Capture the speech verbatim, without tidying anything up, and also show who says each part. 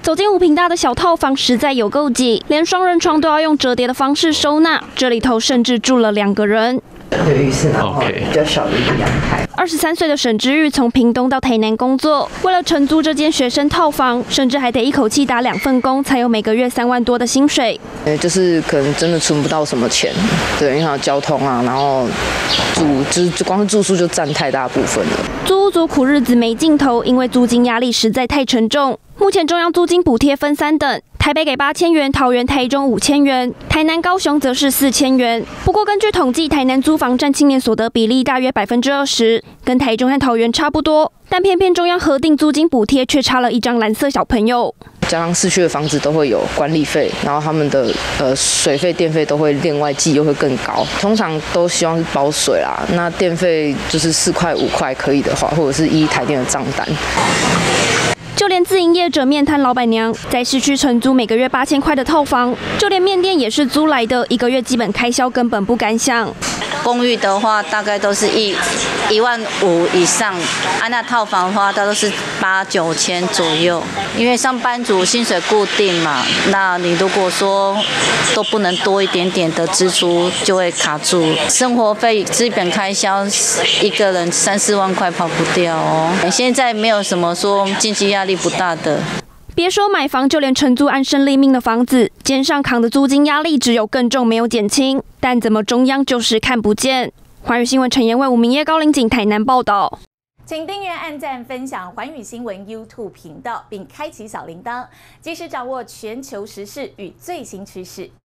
Speaker 1: 走进五坪大的小套房，实在有够挤，连双人床都要用折叠的方式收纳。这里头甚至住了两个人。
Speaker 2: 有浴室，然后比较小的一个阳台。
Speaker 1: 二十三岁的沈之玉从屏东到台南工作，为了承租这间学生套房，甚至还得一口气打两份工，才有每个月三万多的薪水。
Speaker 2: 呃，就是可能真的存不到什么钱，对，因为还有交通啊，然后住就是光是住宿就占太大部分了。
Speaker 1: 租屋族苦日子没尽头，因为租金压力实在太沉重。目前中央租金补贴分三等。 台北给八千元，桃园、台中五千元，台南、高雄则是四千元。不过根据统计，台南租房占青年所得比例大约百分之二十，跟台中和桃园差不多。但偏偏中央核定租金补贴却差了一张蓝色小朋友。
Speaker 2: 加上市区的房子都会有管理费，然后他们的呃水费、电费都会另外计，又会更高。通常都希望是包水啦，那电费就是四块五块可以的话，或者是依台电的账单。
Speaker 1: 就连自营业者面摊老板娘在市区承租每个月八千块的套房，就连面店也是租来的，一个月基本开销根本不敢想。
Speaker 3: 公寓的话，大概都是一一万五以上，啊，那套房的话，它都是八九千左右。因为上班族薪水固定嘛，那你如果说都不能多一点点的支出，就会卡住。生活费基本开销，一个人三四万块跑不掉哦。现在没有什么说经济压力不大的。
Speaker 1: 别说买房，就连承租安身立命的房子，肩上扛的租金压力只有更重，没有减轻。但怎么中央就是看不见？环宇新闻陈彦为吴明业高林景台南报道。
Speaker 4: 请订阅、按赞、分享环宇新闻 YouTube 频道，并开启小铃铛，及时掌握全球时事与最新趋势。